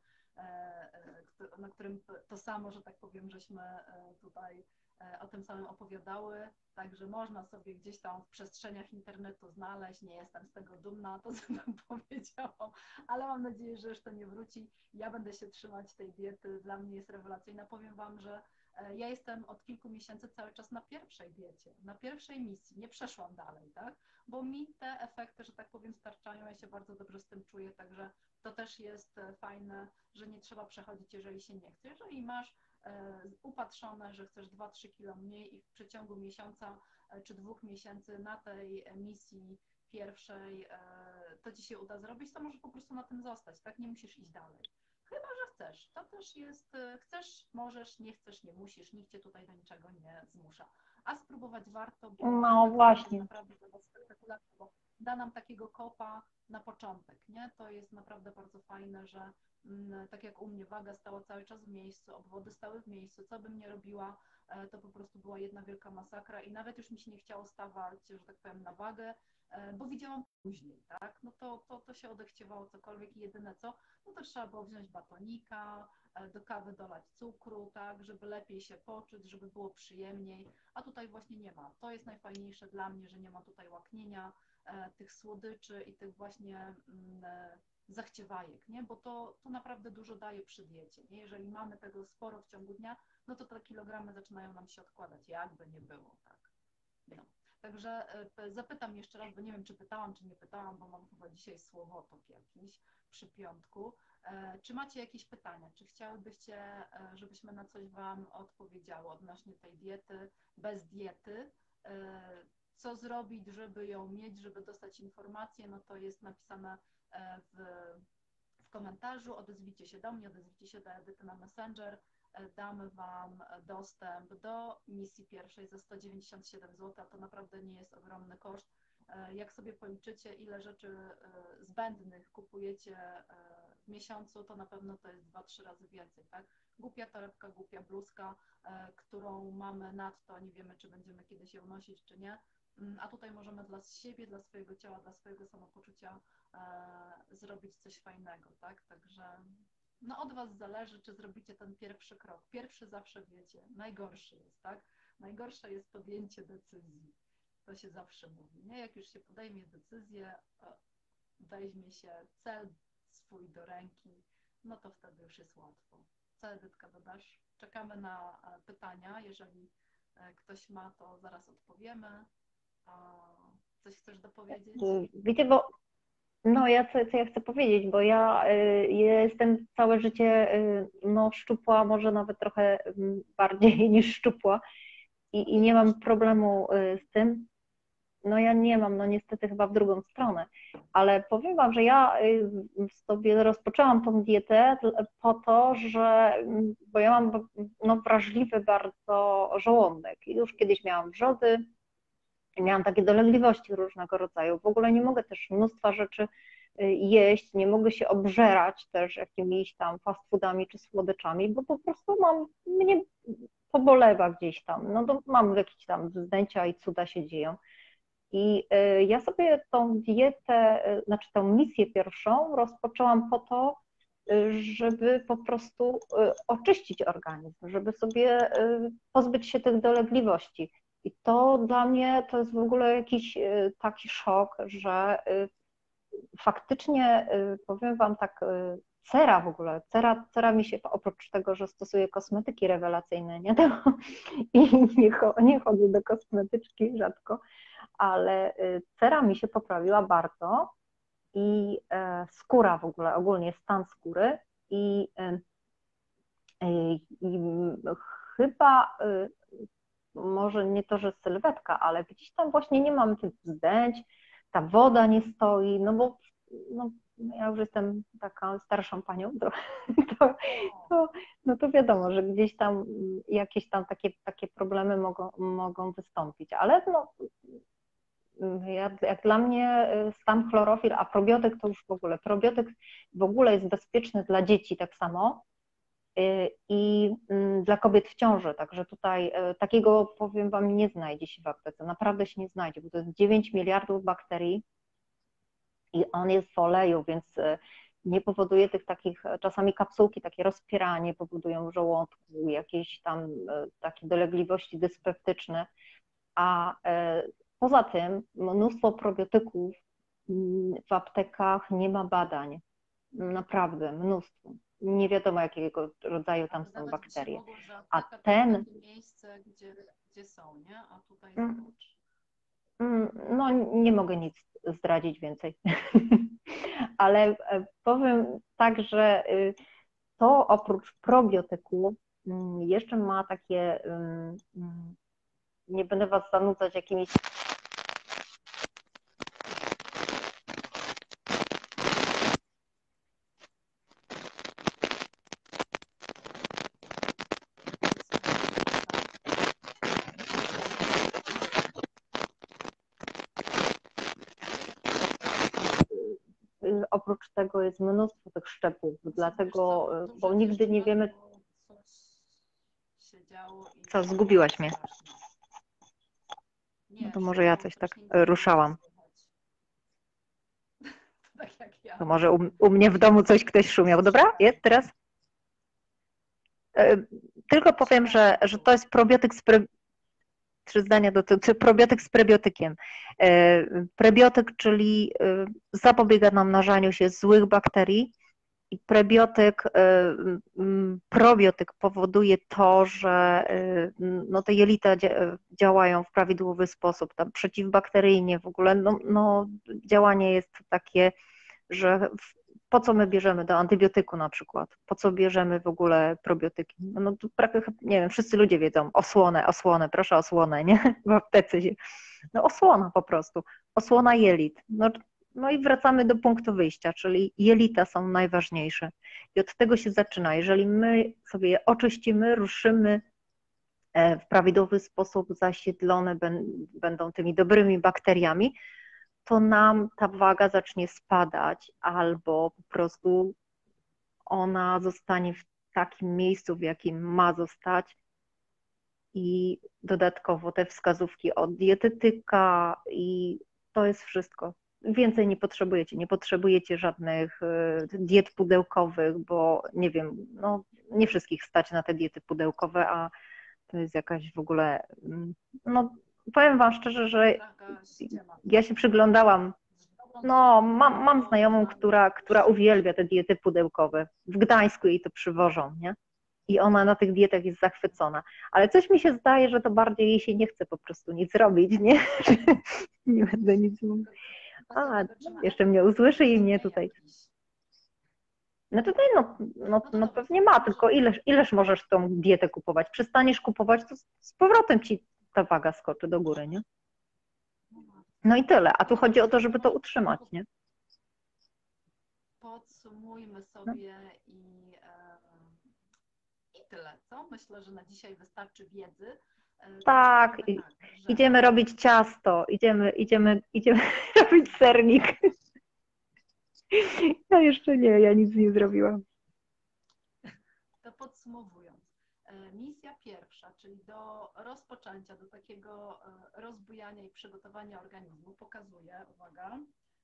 na którym to samo, że tak powiem, żeśmy tutaj o tym samym opowiadały, także można sobie gdzieś tam w przestrzeniach internetu znaleźć, nie jestem z tego dumna, to co tam powiedziałam, ale mam nadzieję, że już to nie wróci. Ja będę się trzymać tej diety, dla mnie jest rewelacyjna. Powiem Wam, że ja jestem od kilku miesięcy cały czas na pierwszej diecie, na pierwszej misji, nie przeszłam dalej, tak? Bo mi te efekty, że tak powiem, starczają, ja się bardzo dobrze z tym czuję, także to też jest fajne, że nie trzeba przechodzić, jeżeli się nie chce. Jeżeli masz upatrzone, że chcesz 2-3 kilo mniej i w przeciągu miesiąca czy 2 miesięcy na tej misji pierwszej to Ci się uda zrobić, to możesz po prostu na tym zostać, tak? Nie musisz iść dalej. Chyba, że chcesz. To też jest, chcesz, możesz, nie chcesz, nie musisz, nikt Cię tutaj do niczego nie zmusza. a spróbować warto, bo No efekt jest właśnie. naprawdę dla Was spektakularny, bo da nam takiego kopa na początek, nie? To jest naprawdę bardzo fajne, że tak jak u mnie waga stała cały czas w miejscu, obwody stały w miejscu, co bym nie robiła, to po prostu była jedna wielka masakra i nawet już mi się nie chciało stawać, że tak powiem, na wagę, bo widziałam później, tak? No to się odechciewało cokolwiek i jedyne co, no to trzeba było wziąć batonika, do kawy dolać cukru, tak, żeby lepiej się poczuć, żeby było przyjemniej, a tutaj właśnie nie ma. To jest najfajniejsze dla mnie, że nie ma tutaj łaknienia, tych słodyczy i tych właśnie zachciewajek, nie? Bo to naprawdę dużo daje przy diecie, nie? Jeżeli mamy tego sporo w ciągu dnia, no to te kilogramy zaczynają nam się odkładać, jakby nie było, tak. No. Także zapytam jeszcze raz, bo nie wiem, czy pytałam, czy nie pytałam, bo mam chyba dzisiaj słowotok jakiś przy piątku. Czy macie jakieś pytania? Czy chciałybyście, żebyśmy na coś Wam odpowiedziały odnośnie tej diety, bez diety? Co zrobić, żeby ją mieć, żeby dostać informacje? No to jest napisane w komentarzu. Odezwijcie się do mnie, odezwijcie się do Edyty na Messenger. Damy Wam dostęp do misji pierwszej za 197 zł, a to naprawdę nie jest ogromny koszt. Jak sobie policzycie, ile rzeczy zbędnych kupujecie w miesiącu, to na pewno to jest 2-3 razy więcej, tak? Głupia torebka, głupia bluzka, którą mamy nadto, nie wiemy, czy będziemy kiedyś ją nosić, czy nie, a tutaj możemy dla siebie, dla swojego ciała, dla swojego samopoczucia zrobić coś fajnego, tak? Także no od Was zależy, czy zrobicie ten pierwszy krok. Pierwszy zawsze wiecie, najgorszy jest, tak? Najgorsze jest podjęcie decyzji. To się zawsze mówi, nie? Jak już się podejmie decyzję, weźmie się cel swój do ręki, no to wtedy już jest łatwo. Co, Edytka, dodasz? Czekamy na pytania. Jeżeli ktoś ma, to zaraz odpowiemy. Coś chcesz dopowiedzieć? Wiecie, bo no ja co ja chcę powiedzieć, bo ja jestem całe życie no szczupła, może nawet trochę bardziej niż szczupła i nie mam problemu z tym. No ja nie mam, no niestety chyba w drugą stronę, ale powiem Wam, że ja sobie rozpoczęłam tą dietę po to, że, bo ja mam no, wrażliwy bardzo żołądek i już kiedyś miałam wrzody, miałam takie dolegliwości różnego rodzaju, w ogóle nie mogę też mnóstwa rzeczy jeść, nie mogę się obżerać też jakimiś tam fast foodami czy słodyczami, bo po prostu mnie pobolewa gdzieś tam, no to mam jakieś tam wzdęcia i cuda się dzieją. I ja sobie tą dietę, znaczy tę misję pierwszą rozpoczęłam po to, żeby po prostu oczyścić organizm, żeby sobie pozbyć się tych dolegliwości. I to dla mnie to jest w ogóle jakiś taki szok, że faktycznie powiem Wam tak, cera w ogóle, cera mi się oprócz tego, że stosuję kosmetyki rewelacyjne, nie, i nie chodzę do kosmetyczki rzadko, ale cera mi się poprawiła bardzo i skóra w ogóle, ogólnie stan skóry i chyba może nie to, że sylwetka, ale gdzieś tam właśnie nie mam tych wzdęć, ta woda nie stoi, no bo no, ja już jestem taką starszą panią, to, no to wiadomo, że gdzieś tam jakieś tam takie problemy mogą wystąpić, ale no jak dla mnie stan chlorofil, a probiotyk to już w ogóle, probiotyk w ogóle jest bezpieczny dla dzieci tak samo i dla kobiet w ciąży, także tutaj takiego, powiem Wam, nie znajdzie się w aptece, naprawdę się nie znajdzie, bo to jest 9 miliardów bakterii i on jest w oleju, więc nie powoduje tych takich, czasami kapsułki, takie rozpieranie powodują w żołądku, jakieś tam takie dolegliwości dyspeptyczne, a poza tym mnóstwo probiotyków w aptekach nie ma badań, naprawdę mnóstwo. Nie wiadomo jakiego rodzaju tam są Wydawać by się bakterie. mogło, że A apteka to ten, jest takie miejsce, gdzie są, nie? A tutaj zobacz. no nie mogę nic zdradzić więcej, ale powiem tak, że to oprócz probiotyku jeszcze ma takie, nie będę Was zanudzać jakimiś oprócz tego jest mnóstwo tych szczepów, Wiesz co, dlatego, dużo bo też nigdy nie wiemy, przypadło, coś się działo co i zgubiłaś mnie. strasznie. No Nie, to może ja wszystko coś tak strasznie cicho cię ruszałam. słychać. Tak jak ja. To może u mnie w domu coś ktoś szumiał. Dobra? Jest teraz? E, Tylko powiem, że to jest probiotyk z trzy zdania dotyczy probiotyk z prebiotykiem. Prebiotyk, czyli zapobiega namnażaniu się złych bakterii i prebiotyk, probiotyk powoduje to, że no, te jelita działają w prawidłowy sposób, tam przeciwbakteryjnie w ogóle, no, działanie jest takie, że po co my bierzemy do antybiotyku na przykład? Po co bierzemy w ogóle probiotyki? No to prawie, nie wiem, wszyscy ludzie wiedzą, osłonę, proszę osłonę, nie? W aptece się. No osłona po prostu, osłona jelit. No i wracamy do punktu wyjścia, czyli jelita są najważniejsze. I od tego się zaczyna. Jeżeli my sobie je oczyścimy, ruszymy w prawidłowy sposób, zasiedlone będą tymi dobrymi bakteriami, to nam ta waga zacznie spadać albo po prostu ona zostanie w takim miejscu, w jakim ma zostać i dodatkowo te wskazówki od dietetyka i to jest wszystko. Więcej nie potrzebujecie żadnych diet pudełkowych, bo nie wiem, no nie wszystkich stać na te diety pudełkowe, a to jest jakaś w ogóle, no powiem Wam szczerze, że Droga ściema. ja się przyglądałam. No, mam znajomą, Dla która uwielbia te diety pudełkowe. W Gdańsku jej to przywożą, nie? I ona na tych dietach jest zachwycona. Ale coś mi się zdaje, że to bardziej jej się nie chce po prostu nic robić, nie? Nie będę nic mówić. A, jeszcze mnie usłyszy i mnie tutaj. No tutaj no pewnie ma, tylko ileż możesz tą dietę kupować? Przestaniesz kupować, to z powrotem ci ta waga skoczy do góry, nie? No i tyle. A tu chodzi o to, żeby to utrzymać, nie? Podsumujmy No. sobie i tyle, co? Myślę, że na dzisiaj wystarczy wiedzy. Tak, Powiemy tak, że idziemy robić ciasto, idziemy robić sernik. Ja jeszcze nie, ja nic nie zrobiłam. to podsumowując, misja pierwsza, czyli do rozpoczęcia, do takiego rozbujania i przygotowania organizmu pokazuje, uwaga,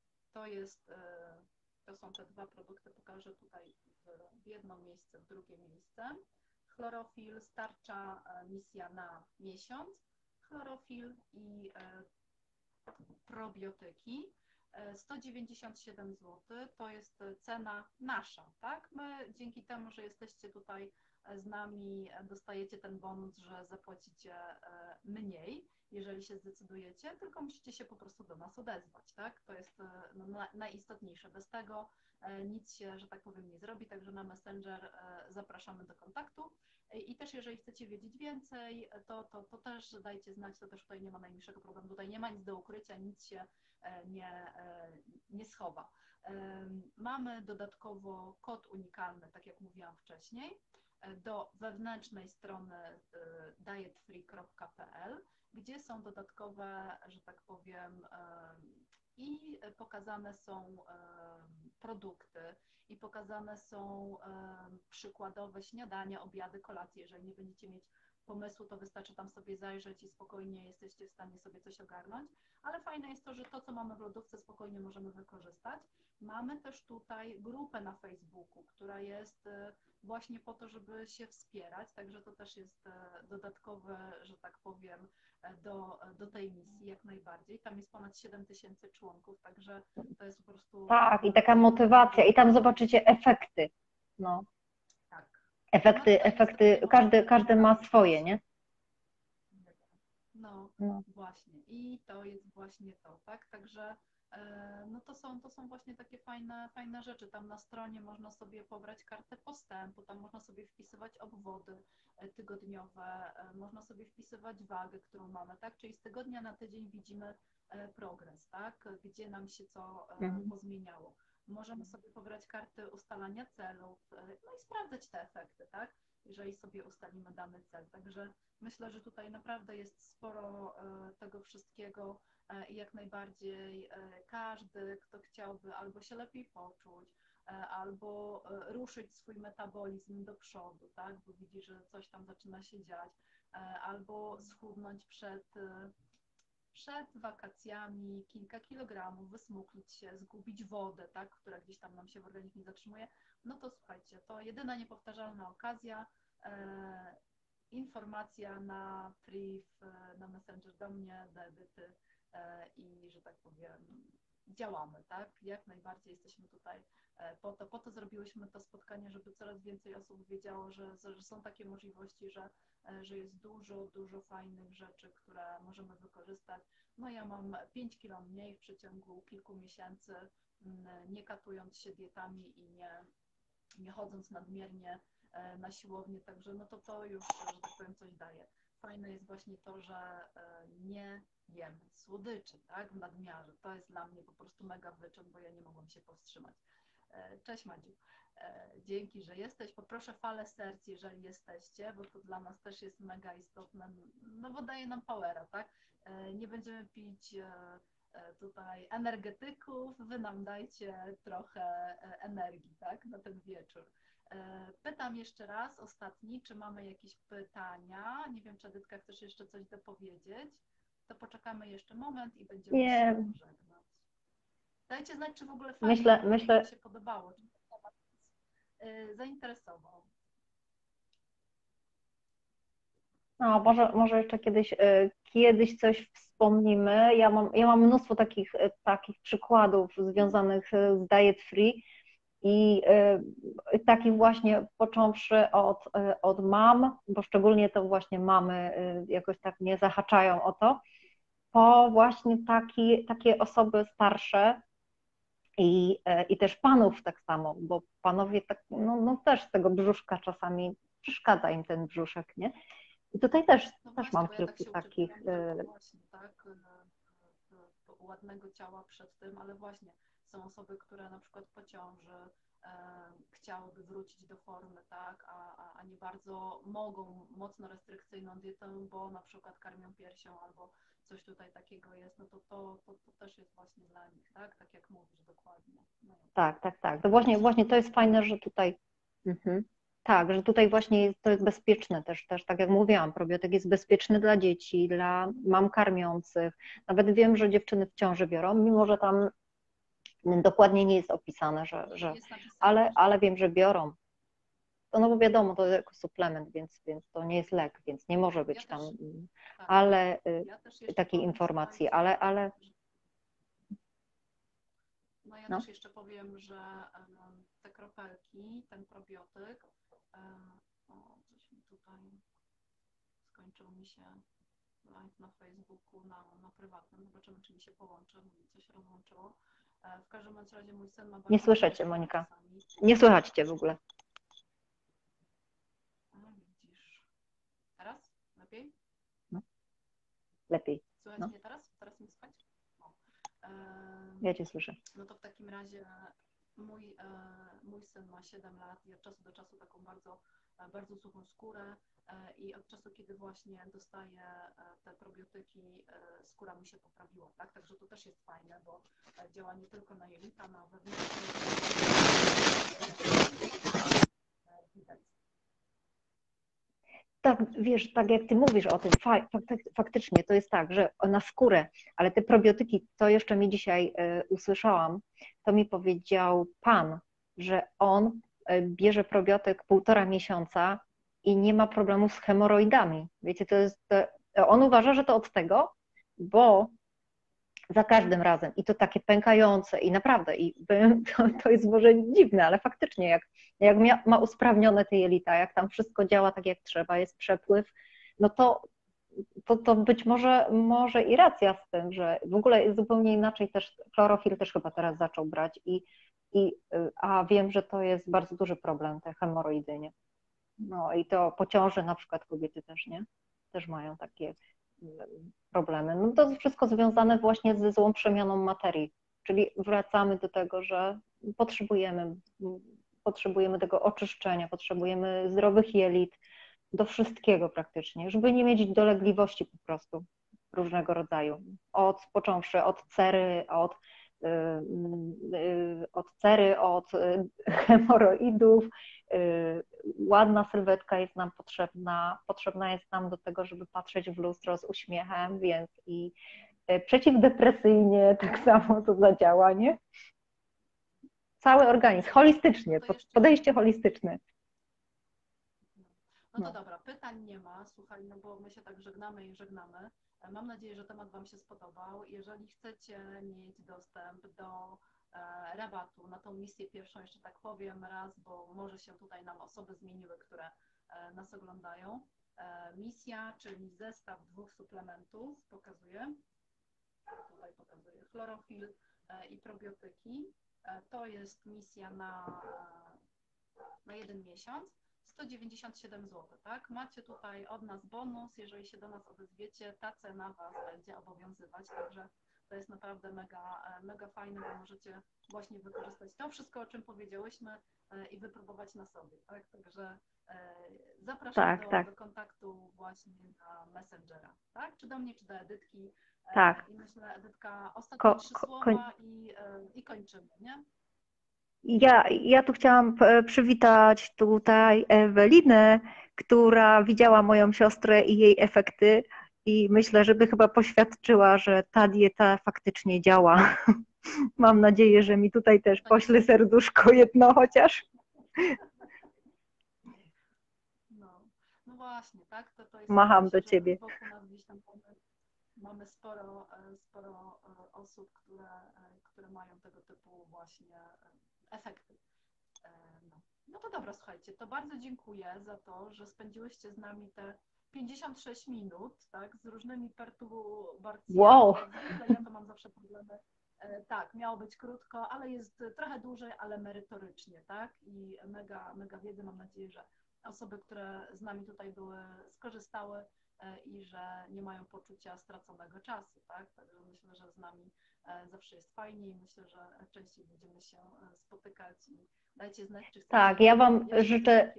to są te dwa produkty, pokażę tutaj w jedno miejsce, w drugie miejsce. Chlorofil, starcza misja na miesiąc, chlorofil i probiotyki. 197 zł to jest cena nasza, tak? My dzięki temu, że jesteście tutaj z nami, dostajecie ten bonus, że zapłacicie mniej, jeżeli się zdecydujecie, tylko musicie się po prostu do nas odezwać, tak? To jest najistotniejsze. Bez tego nic się, że tak powiem, nie zrobi, także na Messenger zapraszamy do kontaktu. I też jeżeli chcecie wiedzieć więcej, to też dajcie znać, to też tutaj nie ma najmniejszego problemu, tutaj nie ma nic do ukrycia, nic się nie schowa. Mamy dodatkowo kod unikalny, tak jak mówiłam wcześniej, do wewnętrznej strony dietfree.pl, gdzie są dodatkowe, że tak powiem, i pokazane są produkty i pokazane są przykładowe śniadania, obiady, kolacje. Jeżeli nie będziecie mieć pomysłu, to wystarczy tam sobie zajrzeć i spokojnie jesteście w stanie sobie coś ogarnąć. Ale fajne jest to, że to, co mamy w lodówce, spokojnie możemy wykorzystać. Mamy też tutaj grupę na Facebooku, która jest właśnie po to, żeby się wspierać, także to też jest dodatkowe, że tak powiem, do tej misji jak najbardziej. Tam jest ponad 7000 członków, także to jest po prostu... Tak, i taka motywacja, i tam zobaczycie efekty. No. Tak. Efekty, każdy ma swoje, nie? No, właśnie. I to jest właśnie to, tak? Także no to są właśnie takie fajne rzeczy. Tam na stronie można sobie pobrać kartę postępu, tam można sobie wpisywać obwody tygodniowe, można sobie wpisywać wagę, którą mamy, tak? Czyli z tygodnia na tydzień widzimy progres, tak? Gdzie nam się co pozmieniało. Możemy sobie pobrać karty ustalania celów, no i sprawdzać te efekty, tak? Jeżeli sobie ustalimy dany cel. Także myślę, że tutaj naprawdę jest sporo tego wszystkiego i jak najbardziej każdy, kto chciałby albo się lepiej poczuć, albo ruszyć swój metabolizm do przodu, tak, bo widzi, że coś tam zaczyna się dziać, albo schudnąć przed wakacjami kilka kilogramów, wysmuklić się, zgubić wodę, tak, która gdzieś tam nam się w organizmie zatrzymuje, no to słuchajcie, to jedyna niepowtarzalna okazja, informacja na priv, na Messenger do mnie, do Edyty i, że tak powiem, działamy, tak? Jak najbardziej jesteśmy tutaj po to zrobiłyśmy to spotkanie, żeby coraz więcej osób wiedziało, że są takie możliwości, że jest dużo fajnych rzeczy, które możemy wykorzystać. No ja mam 5 kilo mniej w przeciągu kilku miesięcy, nie katując się dietami i nie chodząc nadmiernie na siłownię, także no to już, że tak powiem, coś daje. Fajne jest właśnie to, że nie jem słodyczy, tak, w nadmiarze. To jest dla mnie po prostu mega wyczyn, bo ja nie mogłam się powstrzymać. Cześć Madziu. Dzięki, że jesteś. Poproszę falę serc, jeżeli jesteście, bo to dla nas też jest mega istotne, no bo daje nam powera, tak? Nie będziemy pić tutaj energetyków, wy nam dajcie trochę energii, tak, na ten wieczór. Pytam jeszcze raz, ostatni, czy mamy jakieś pytania? Nie wiem, czy Edytka chcesz jeszcze coś dopowiedzieć? To poczekamy jeszcze moment i będziemy się żegnać. Dajcie znać, czy w ogóle fajnie Myślę, się podobało, czy temat zainteresował. no, może jeszcze kiedyś coś wspomnimy. Ja mam mnóstwo takich przykładów związanych z diet free i takich właśnie począwszy od mam, bo szczególnie to właśnie mamy jakoś tak mnie zahaczają o to, po właśnie takie osoby starsze i też panów tak samo, bo panowie tak, no też z tego brzuszka czasami przeszkadza im ten brzuszek, nie? I tutaj też właśnie, mam bo ja tak kilku się takich. uczepiłam właśnie, tak, ładnego ciała przed tym, ale właśnie są osoby, które na przykład po ciąży chciałyby wrócić do formy, tak, a nie bardzo mogą mocno restrykcyjną dietą, bo na przykład karmią piersią albo coś tutaj takiego jest, no to też jest właśnie dla nich, tak, tak jak mówisz, dokładnie. No. Tak. To właśnie to jest fajne, że tutaj. Tak, że tutaj właśnie to jest bezpieczne też tak jak mówiłam, probiotyk jest bezpieczny dla dzieci, dla mam karmiących. Nawet wiem, że dziewczyny w ciąży biorą, mimo że tam dokładnie nie jest opisane, ale wiem, że biorą. To no bo wiadomo, to jako suplement, więc to nie jest lek, więc nie może być tam, ale takiej informacji, ale. No ja też jeszcze powiem, że te kropelki, ten probiotyk, coś mi tutaj skończył mi się live na Facebooku, na prywatnym, zobaczymy, czy mi się połączy, bo coś rozłączyło. W każdym razie mój syn ma bardzo... Nie słyszę Cię, Monika. Nie słychać Cię w ogóle. Widzisz. Teraz? Lepiej? No. Lepiej. Słychać mnie teraz? Teraz mnie słychać? Ja Cię słyszę. No to w takim razie mój syn ma 7 lat i od czasu do czasu taką bardzo suchą skórę i od czasu, kiedy właśnie dostaje te probiotyki, skóra mu się poprawiła, tak? Także to też jest fajne, bo działa nie tylko na jelita, na wewnętrzne. Tak, wiesz, tak jak Ty mówisz o tym, faktycznie to jest tak, że na skórę, ale te probiotyki, to jeszcze mi dzisiaj usłyszałam, to mi powiedział pan, że on bierze probiotyk 1,5 miesiąca i nie ma problemu z hemoroidami. Wiecie, on uważa, że to od tego, bo za każdym razem i to takie pękające i naprawdę, to jest może dziwne, ale faktycznie jak ma usprawnione te jelita, jak tam wszystko działa tak jak trzeba, jest przepływ, no to być może i racja z tym, że w ogóle jest zupełnie inaczej też, chlorofil też chyba teraz zaczął brać a wiem, że to jest bardzo duży problem, te hemoroidy, nie? No i to po ciąży na przykład kobiety też, nie? Też mają takie problemy. No to jest wszystko związane właśnie ze złą przemianą materii, czyli wracamy do tego, że potrzebujemy tego oczyszczenia, potrzebujemy zdrowych jelit, do wszystkiego praktycznie, żeby nie mieć dolegliwości po prostu. różnego rodzaju. Począwszy od cery, od hemoroidów. Ładna sylwetka jest nam potrzebna jest nam do tego, żeby patrzeć w lustro z uśmiechem, więc i przeciwdepresyjnie tak samo to zadziała, nie? Cały organizm, holistycznie, To jeszcze podejście holistyczne. No to No. dobra, pytań nie ma, słuchaj, no bo my się tak żegnamy i żegnamy. Mam nadzieję, że temat Wam się spodobał. Jeżeli chcecie mieć dostęp do rabatu na tą misję pierwszą, jeszcze tak powiem raz, bo może się tutaj nam osoby zmieniły, które nas oglądają. Misja, czyli zestaw 2 suplementów, pokazuję chlorofil i probiotyki. To jest misja na 1 miesiąc. 197 zł, tak? Macie tutaj od nas bonus, jeżeli się do nas odezwiecie, ta cena Was będzie obowiązywać, także to jest naprawdę mega fajne, bo możecie właśnie wykorzystać to wszystko, o czym powiedziałyśmy i wypróbować na sobie, tak? Także zapraszam do kontaktu właśnie na Messengera, tak? Czy do mnie, czy do Edytki. Tak. I myślę, Edytka, ostatnie 3 słowa i kończymy, nie? Ja tu chciałam przywitać tutaj Ewelinę, która widziała moją siostrę i jej efekty i myślę, żeby chyba poświadczyła, że ta dieta faktycznie działa. Mam nadzieję, że mi tutaj też pośle serduszko jedno chociaż. No właśnie, tak? To jest Macham do ciebie. wokół nas gdzieś tam mamy sporo osób, które mają tego typu właśnie efekty. No to dobra, słuchajcie, to bardzo dziękuję za to, że spędziłyście z nami te 56 minut, tak, z różnymi perturbacjami. Wow. Ja to mam zawsze problemy. Tak, miało być krótko, ale jest trochę dłużej, ale merytorycznie, tak? I mega wiedzy. Mam nadzieję, że osoby, które z nami tutaj były, skorzystały i że nie mają poczucia straconego czasu, tak? Także myślę, że z nami zawsze jest fajnie i myślę, że częściej będziemy się spotykać i dajcie znać, czy chcecie. Tak, ja Wam życzę.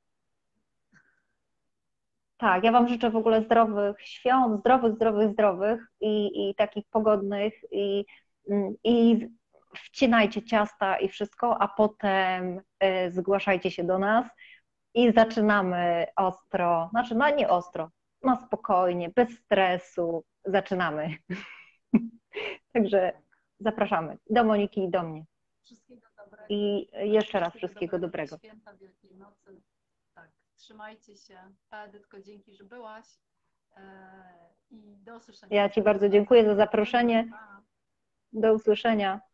Tak, ja Wam życzę w ogóle zdrowych świąt, zdrowych i takich pogodnych i wcinajcie ciasta i wszystko, a potem zgłaszajcie się do nas i zaczynamy ostro, znaczy no nie ostro, no spokojnie, bez stresu, zaczynamy. Także zapraszamy do Moniki i do mnie. Wszystkiego dobrego. I jeszcze raz wszystkiego dobrego. Święta Wielkiej Nocy. Tak, trzymajcie się. Edytko, dzięki, że byłaś. I do usłyszenia. Ja Ci bardzo dziękuję za zaproszenie. Do usłyszenia.